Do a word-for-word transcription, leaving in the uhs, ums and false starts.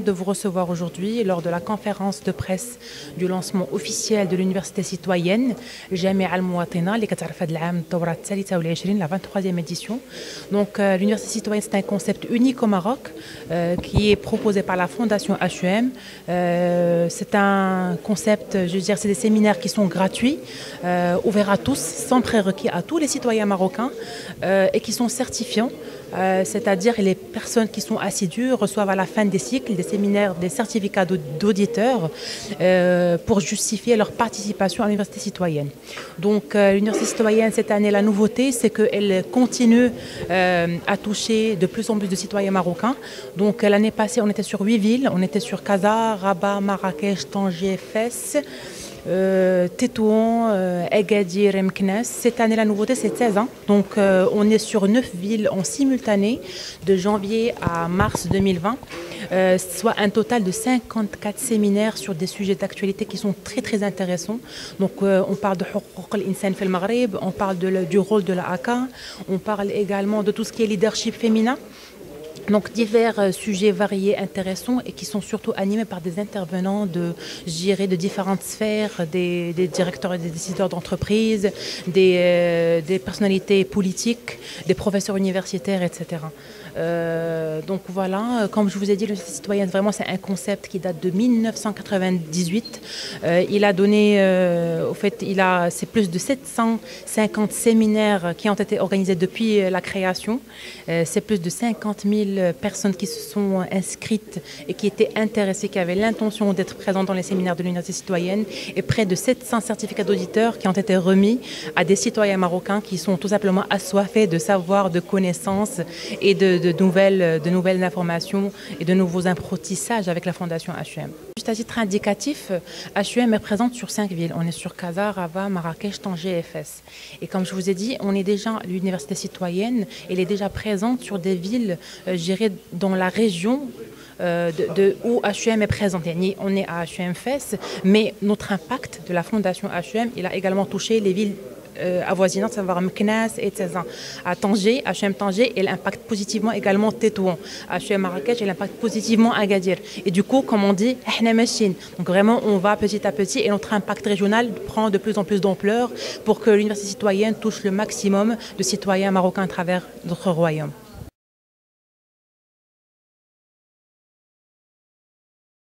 de vous recevoir aujourd'hui lors de la conférence de presse du lancement officiel de l'Université citoyenne Jamia Al Mouatina, اللي كتعرف هذا العام الدورة الثالثة والعشرين, la vingt-troisième édition. Donc euh, l'Université citoyenne, c'est un concept unique au Maroc euh, qui est proposé par la Fondation H E M. Euh, c'est un concept, je veux dire, c'est des séminaires qui sont gratuits, euh, ouverts à tous, sans prérequis à tous les citoyens marocains euh, et qui sont certifiants. Euh, c'est-à-dire les personnes qui sont assidues reçoivent à la fin des cycles des séminaires, des certificats d'auditeurs euh, pour justifier leur participation à l'université citoyenne. Donc euh, l'université citoyenne cette année, la nouveauté, c'est qu'elle continue euh, à toucher de plus en plus de citoyens marocains. Donc l'année passée, on était sur huit villes, on était sur Casa, Rabat, Marrakech, Tanger, Fès. Euh, Tétouan, euh, Agadir et Meknès. Cette année, la nouveauté, c'est seize ans. Donc, euh, on est sur neuf villes en simultané de janvier à mars deux mille vingt, euh, soit un total de cinquante-quatre séminaires sur des sujets d'actualité qui sont très très intéressants. Donc, euh, on parle de Houquq al-Insan fil Maghreb, on parle de le, du rôle de la A C A, on parle également de tout ce qui est leadership féminin. Donc divers euh, sujets variés, intéressants et qui sont surtout animés par des intervenants de, de différentes sphères, des, des directeurs et des décideurs d'entreprise, des, euh, des personnalités politiques, des professeurs universitaires, et cetera. Euh, donc voilà, comme je vous ai dit, l'université citoyenne, vraiment, c'est un concept qui date de mille neuf cent quatre-vingt-dix-huit. Euh, il a donné, euh, au fait, il a, c'est plus de sept cent cinquante séminaires qui ont été organisés depuis la création. Euh, c'est plus de cinquante mille personnes qui se sont inscrites et qui étaient intéressées, qui avaient l'intention d'être présentes dans les séminaires de l'université citoyenne, et près de sept cents certificats d'auditeurs qui ont été remis à des citoyens marocains qui sont tout simplement assoiffés de savoir, de connaissances et de De nouvelles, de nouvelles informations et de nouveaux apprentissages avec la Fondation H E M. Juste à titre indicatif, H E M est présente sur cinq villes. On est sur Casa, Rabat, Marrakech, Tanger et Fès. Et comme je vous ai dit, on est déjà à l'université citoyenne, elle est déjà présente sur des villes, euh, je dirais, dans la région Euh, de, de, où H E M est présente. On est à H E M Fès, mais notre impact de la Fondation H E M, il a également touché les villes Euh, avoisinantes, savoir Meknès et cetera. À Tanger, H E M Tanger, elle impacte positivement également Tétouan. H E M Marrakech, elle impacte positivement Agadir. Et du coup, comme on dit, donc vraiment, on va petit à petit et notre impact régional prend de plus en plus d'ampleur pour que l'université citoyenne touche le maximum de citoyens marocains à travers notre royaume.